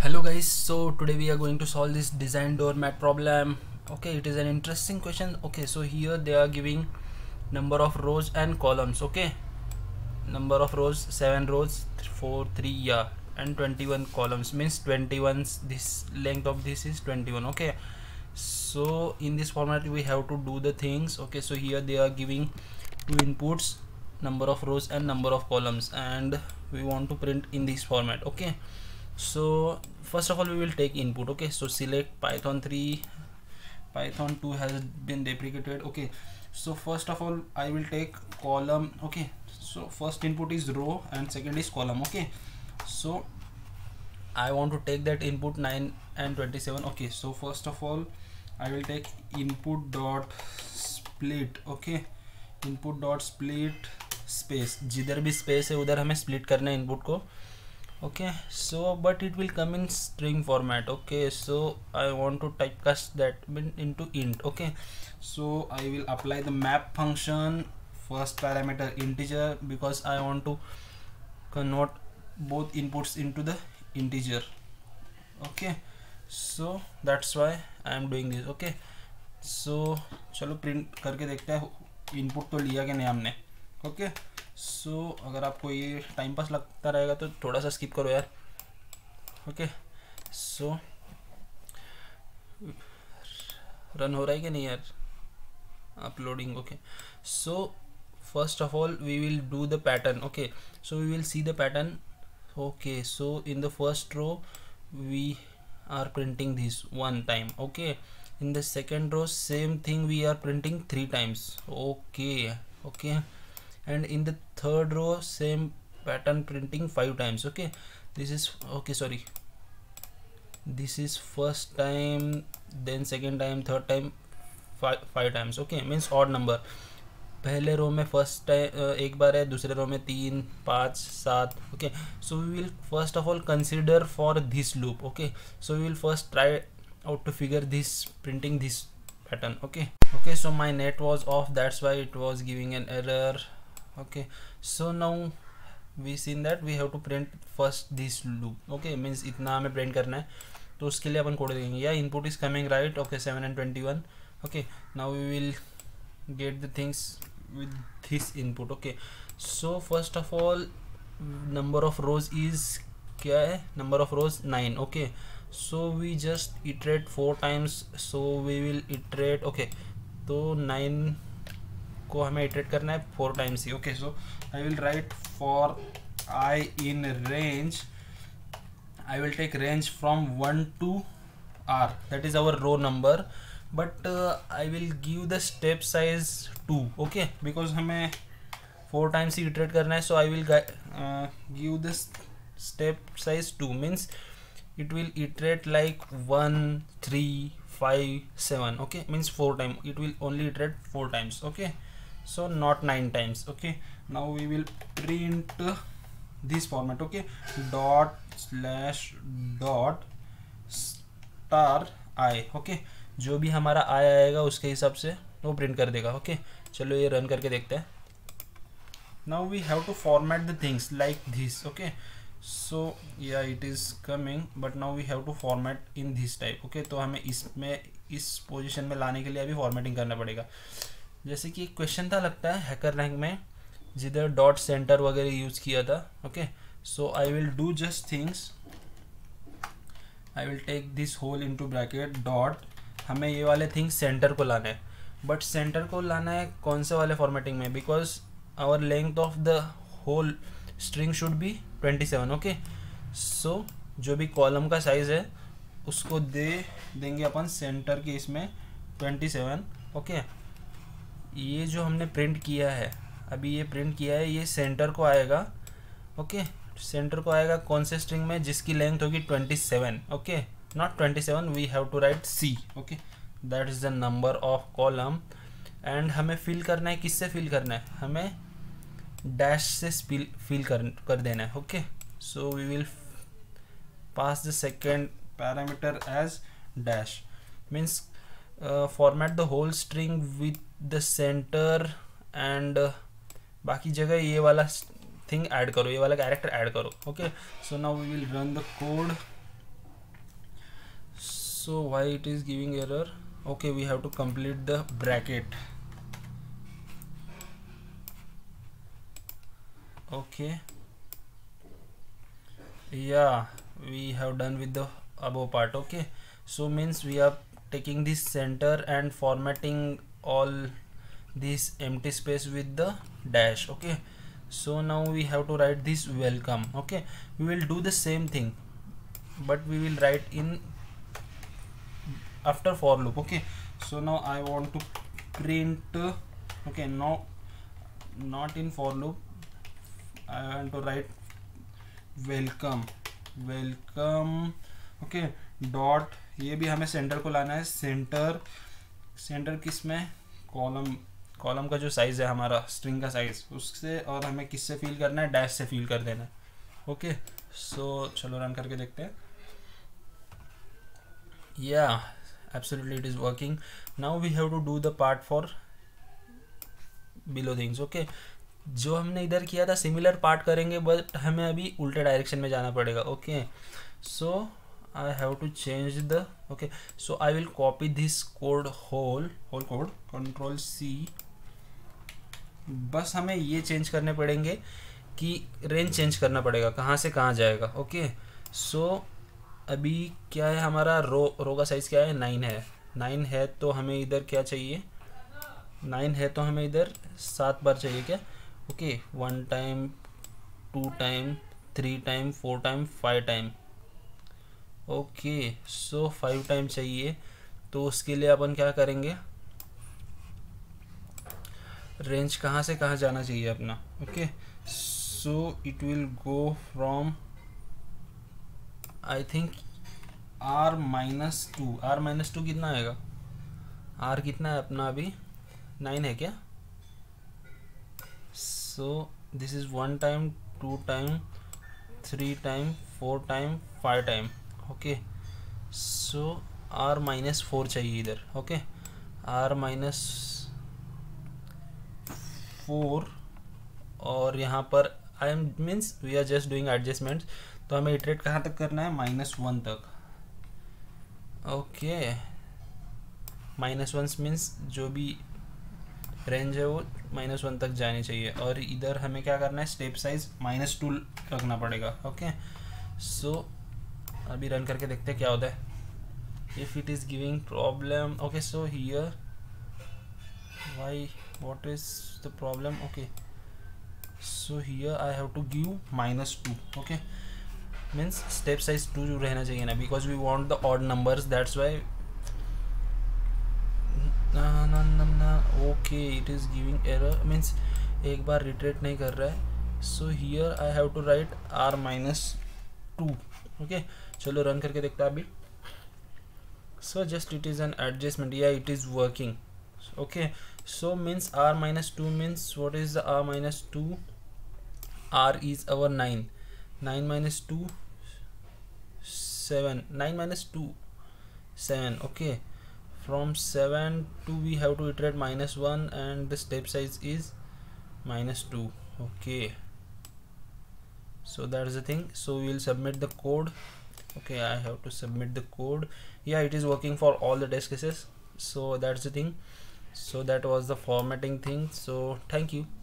Hello guys, so today we are going to solve this design doormat problem. Okay, it is an interesting question. Okay, so here they are giving number of rows and columns. Okay, number of rows 7 rows 4 3 yeah, and 21 columns means 21. This length of this is 21. Okay, so in this format we have to do the things. Okay, so here they are giving two inputs, number of rows and number of columns, and we want to print in this format. Okay, so first of all we will take input. Okay, so select python 3, python 2 has been deprecated. Okay, so first of all I will take column. Okay, so first input is row and second is column. Okay, so I want to take that input 9 and 27. Okay, so first of all I will take input dot split. Okay, input dot split space, जिधर भी space है उधर हमें split करना है input को. Okay, so but it will come in string format. Okay, so I want to typecast that into int. Okay, so I will apply the map function, first parameter integer, because I want to convert both inputs into the integer. Okay, so that's why I am doing this. Okay, so चलो print करके देखते हैं input तो लिया कि नहीं हमने. Okay, सो अगर आपको ये टाइम पास लगता रहेगा तो थोड़ा सा स्किप करो यार. ओके, सो रन हो रहा है कि नहीं यार, uploading. Okay, so first of all we will do the pattern. Okay, so we will see the pattern. Okay, so in the first row we are printing this one time. Okay, in the second row same thing, we are printing 3 times. Okay, and in the third row same pattern, printing 5 times. Okay, this is okay, sorry, this is first time, then second time, third time, five times. Okay, means odd number. पहले रो में first एक बार है, दूसरे रो में 3 5 7. Okay, so we will first of all consider for this loop. Okay, so we will first try out to figure this printing this pattern. Okay, so my net was off, that's why it was giving an error. Okay, so now we seen that we have to print first this loop. Okay, means इतना हमें print करना है, तो उसके लिए अपन code देंगे. या input is coming right. Okay, 7 and 21. Okay, now we will get the things with this input. Okay, so first of all number of rows is क्या है, number of rows 9. Okay, so we just iterate 4 times, so we will iterate. Okay, तो 9 को हमें iterate करना है 4 times he. Okay, so I will write for I in range, I will take range from 1 to R, that is our row number, but I will give the step size 2. Okay, because हमें 4 times iterate करना है, so I will give the step size 2, means it will iterate like 1 3 5 7. Okay, means 4 times, it will only iterate 4 times. Okay, so not 9 times. Okay, now we will print this format. Okay, dot slash dot star I. Okay, जो भी हमारा आय आएगा उसके हिसाब से वो print कर देगा. ओके, चलो ये रन करके देखते हैं. Now we have to format the things like this. Okay, so yeah it is coming, but now we have to format in this type. Okay, तो हमें इसमें इस पोजीशन में लाने के लिए अभी फॉर्मेटिंग करना पड़ेगा. जैसे कि क्वेश्चन था लगता है हैकर रैंक में, जिधर डॉट सेंटर वगैरह यूज़ किया था. Okay, so I will do just things, I will take this whole into bracket dot, हमें ये वाले थिंग्स सेंटर को लाना है. बट सेंटर को लाना है कौन से वाले फॉर्मेटिंग में, because our length of the whole string should be 27. Okay, so जो भी कॉलम का साइज है उसको देंगे अपन सेंटर के इसमें 27. ओके, ये जो हमने प्रिंट किया है अभी, ये प्रिंट किया है, ये सेंटर को आएगा. ओके, सेंटर को आएगा कौन से स्ट्रिंग में, जिसकी लेंथ होगी 27. Okay, not 27, we have to write C. okay, that is the number of column. and हमें फिल करना है, किससे फिल करना है, हमें डैश से फिल कर देना है. Okay, so we will pass the second parameter as dash, means format the whole string with the center and बाकी जगह ये वाला थिंग ऐड करो, ये वाला कैरेक्टर ऐड करो. Okay, so now we will run the code. So why it is giving error? Okay, we have to complete the bracket. Okay, yeah, we have done with the above part. Okay, so means we are taking this center and formatting all this empty space with the dash. Okay, so now we have to write this welcome. Okay, we will do the same thing, but we will write in after for loop. Okay, so now I want to print okay, no, not in for loop, I want to write welcome. Okay, dot, ये भी हमें centre को लाना है. Centre किस में, column का जो साइज है हमारा स्ट्रिंग का साइज उससे, और हमें किससे फिल करना है, डैश से फिल कर देना है. ओके, सो चलो रन करके देखते हैं. Yeah absolutely it is working. Now we have to do the part for below things. Okay, जो हमने इधर किया था सिमिलर पार्ट करेंगे, बट हमें अभी उल्टे डायरेक्शन में जाना पड़ेगा. Okay, so I have to change the, okay, so I will copy this code, whole code, Ctrl+C. बस हमें ये चेंज करने पड़ेंगे कि रेंज चेंज करना पड़ेगा, कहाँ से कहाँ जाएगा. ओके, सो अभी क्या है हमारा रो का साइज़ क्या है, 9 है. तो हमें इधर क्या चाहिए, 9 है तो हमें इधर 7 बार चाहिए क्या. Okay, 1 time, 2 time, 3 time, 4 time, 5 time. Okay, so 5 time चाहिए. तो उसके लिए अपन क्या करेंगे, रेंज कहाँ से कहाँ जाना चाहिए अपना. Okay, so it will go from I think R-2. R-2 कितना आएगा, R कितना है अपना अभी, 9 है क्या. So this is 1 time, 2 time, 3 time, 4 time, 5 time. Okay, so R-4 चाहिए इधर. Okay, R-4, और यहाँ पर I am means we are just doing adjustments. तो हमें इटरेट कहाँ तक करना है, -1 तक. ओके, -1 मीन्स जो भी रेंज है वो -1 तक जानी चाहिए. और इधर हमें क्या करना है, स्टेप साइज -2 रखना पड़ेगा. ओके, सो अभी रन करके देखते हैं क्या होता है. If it is giving problem. Okay, so here why, what is the problem. Okay, so here I have to give -2. Okay, means step size 2 रहना चाहिए ना, because we want the odd numbers, that's why. Okay, it is giving error, means एक बार iterate नहीं कर रहा है. So here I have to write R-2. Okay, चलो रन करके देखते हैं अभी. So just it is an adjustment. Yeah it is working. Okay, so means R-2 means what is the R-2. R is our 9. 9 minus 2, 7. 9 minus 2, 7. Okay, from 7 to we have to iterate -1, and the step size is -2. Okay, so that is the thing. So we will submit the code. Okay, I have to submit the code. Yeah, it is working for all the test cases. So that's the thing. So that was the formatting thing. So thank you.